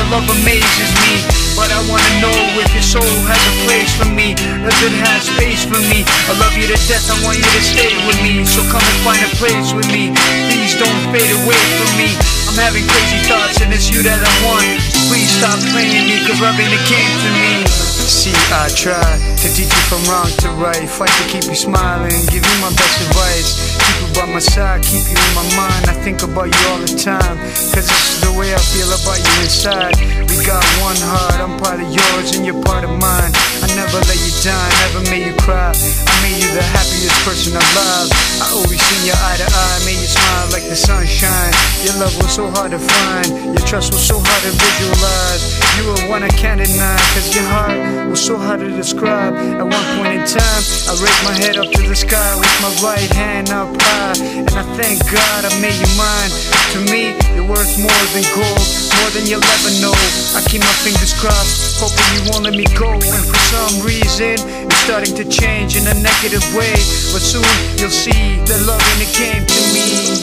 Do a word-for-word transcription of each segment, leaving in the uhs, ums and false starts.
love amazes me. But I wanna know if your soul has a place for me. Does it have space for me? I love you to death, I want you to stay with me. So come and find a place with me. Please don't fade away from me. I'm having crazy thoughts and it's you that I want. So please stop playing me, cause love ain't a game to me. See, I try to teach you from wrong to right, fight to keep you smiling, give you my best advice. Keep you by my side, keep you in my mind. I think about you all the time, cause this is the way I feel about you inside. We got one heart, I'm part of yours and you're part of mine. I never let you down, never made you cry. I made you the happiest person alive. I always seen your eye to eye, made you smile like the sunshine. Your love was so hard to find, your trust was so hard to visualize. You were one I can't deny, cause your heart was so hard to describe. At one point in time, I raised my head up to the sky with my right hand up high, and I thank God I made you mine. To me, you're worth more than gold, more than you'll ever know. I keep my fingers crossed, hoping you won't let me go. And for some reason, it's starting to change in a negative way. But soon, you'll see that love ain't a game to me.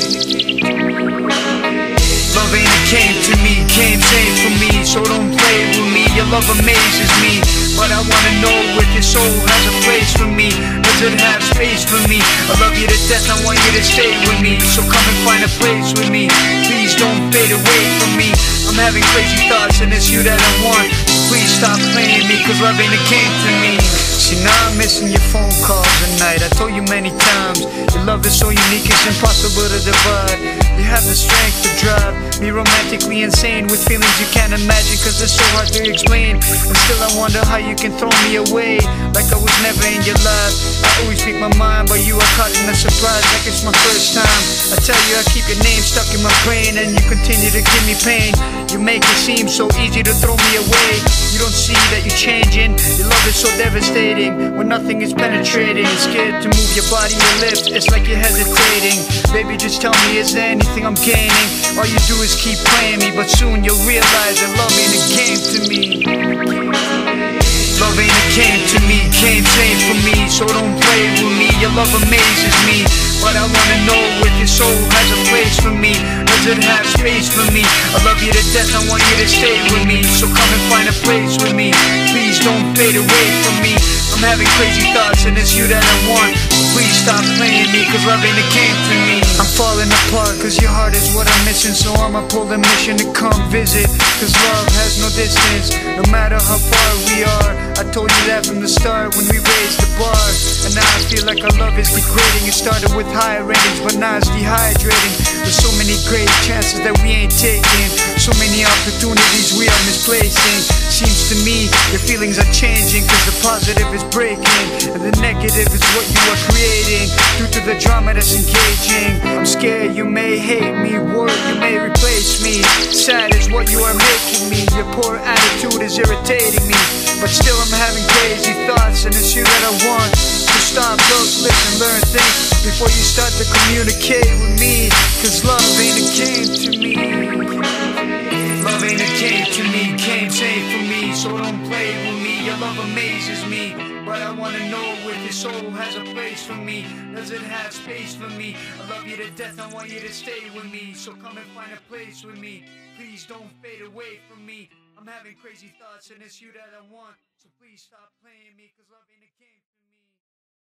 Love ain't a game to me, came same for me. So don't play with me, your love amazes me. But I wanna know if your soul has a place for me. Does it have space for me? I love you to death, I want you to stay with me. So come and find a place with me. Please don't fade away from me. I'm having crazy thoughts and it's you that I want. Please stop playing me, cause love ain't a game to me. See, now I'm missing your phone calls at night. I told you many times, your love is so unique, it's impossible to divide. You have the strength to drive me romantically insane with feelings you can't imagine, cause it's so hard to explain. And still I wonder how you can throw me away like I was never in your life. I always speak my mind, but you are caught in a surprise like it's my first time. I tell you I keep your name stuck in my brain, and you continue to give me pain. You make it seem so easy to throw me away. You don't see that you're changing. Your love is so devastating when nothing is penetrating. Scared to move your body, your lips, it's like you're hesitating. Baby, just tell me, is there anything I'm gaining? All you do is keep playing me, but soon you'll realize that love ain't a game to me. Love ain't a game to me, came same for me. So don't play with me, your love amazes me. But I wanna know if your soul has a place for me. Does it have space for me? I love you to death, I want you to stay with me. So come and find a place with me. Please don't fade away from me. I'm having crazy thoughts and it's you that I want. Please stop playing me, cause love ain't a game to me. I'm falling apart cause your heart is what I'm missing. So I'ma pull a mission to come visit, cause love has no distance, no matter how far we are. I told you that from the start when we raised the bar. And now I feel like our love is degrading. It started with high ratings, but now it's dehydrating. There's so many great chances that we ain't taking, so many opportunities we are misplacing. Seems to me your feelings are changing, cause the positive is breaking and the negative is what you are creating due to the drama that's engaging. I'm scared you may hate me, worried you may replace me. Sad is what you are making me. Your poor attitude is irritating me, but still I'm having crazy thoughts and it's you that I want. So stop, look, listen, learn, think before you start to communicate with me, cause love ain't a game to me. Love ain't a game to me, came same for me. So don't play with me, your love amazes me. But I wanna know if your soul has a place for me. Does it have space for me? I love you to death, I want you to stay with me. So come and find a place with me. Please don't fade away from me. I'm having crazy thoughts and it's you that I want. So please stop playing me, cause love ain't a game for me.